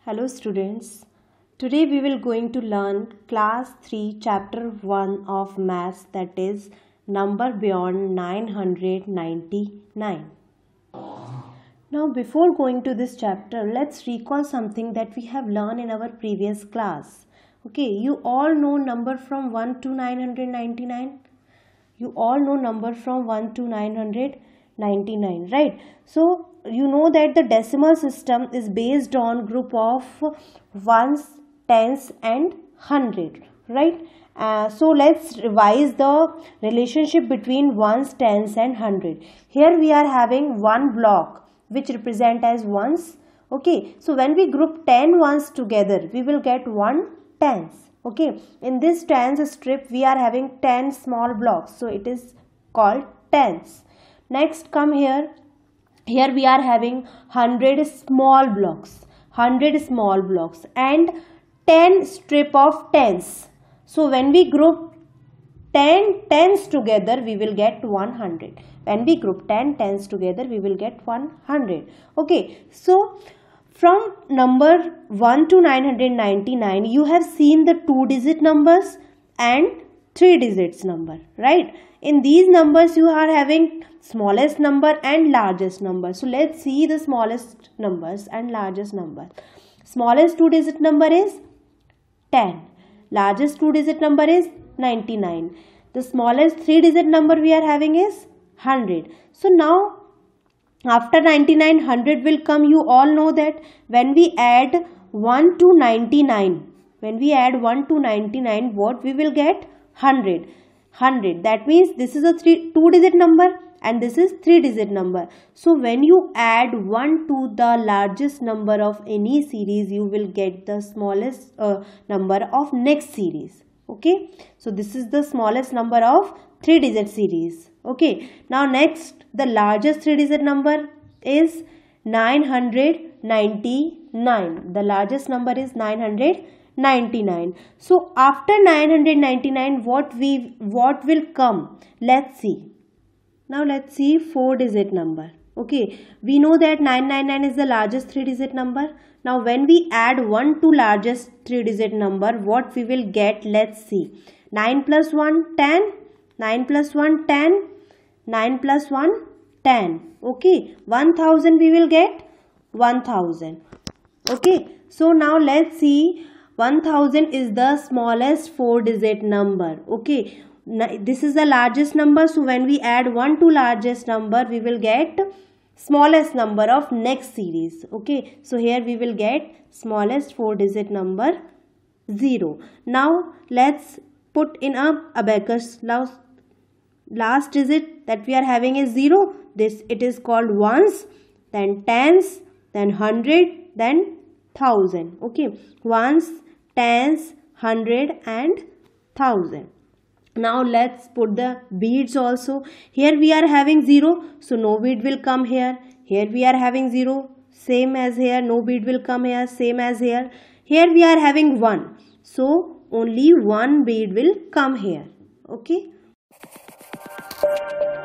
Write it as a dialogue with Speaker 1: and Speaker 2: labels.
Speaker 1: Hello students. Today we will going to learn class 3 chapter 1 of maths, that is number beyond 999. Now before going to this chapter, let's recall something that we have learned in our previous class. Okay, you all know number from 1 to 999. You all know number from 1 to 999, right? So you know that the decimal system is based on group of ones, tens and hundred, right? So let's revise the relationship between ones, tens and hundred. Here we are having one block which represent as ones. Okay, so when we group 10 ones together, we will get 1 tens. Okay, in this tens strip we are having 10 small blocks, so it is called tens. Next come here we are having 100 small blocks, and 10 strip of tens. So when we group 10 tens together, we will get 100. When we group 10 tens together, we will get 100. Okay, so from number 1 to 999, you have seen the 2-digit numbers and 3 digits number, right? In these numbers, you are having smallest number and largest number. So let's see the smallest numbers and largest number. Smallest 2-digit number is 10. Largest 2-digit number is 99. The smallest 3-digit number we are having is 100. So now after 99, 100 will come. You all know that when we add 1 to 99, what we will get? 100. That means this is a 2-digit number and this is 3-digit number. So when you add 1 to the largest number of any series, you will get the smallest number of next series. Okay, so this is the smallest number of 3-digit series. Okay, now next, the largest 3-digit number is 999. The largest number is 999. So after 999, what will come? Let's see. Now let's see 4-digit number. Okay, we know that 999 is the largest 3-digit number. Now when we add 1 to largest 3-digit number, what we will get? Let's see. 9 plus 1, 10. 9 plus 1, 10. 9 plus 1, 10. Okay, 1000 we will get 1000. Okay, so now let's see. 1000 is the smallest 4-digit number. Okay, this is the largest number. So when we add 1 to largest number, we will get smallest number of next series. Okay, so here we will get smallest 4-digit number 0. Now let's put in a abacus. Last digit that we are having is 0. It is called ones, then tens, then 100, then 1000. Okay, ones, tens, 100 and 1000. Now let's put the beads also. Here we are having 0, so no bead will come here. Here we are having 0, same as here, no bead will come here, same as here. Here we are having 1, so only one bead will come here. Okay.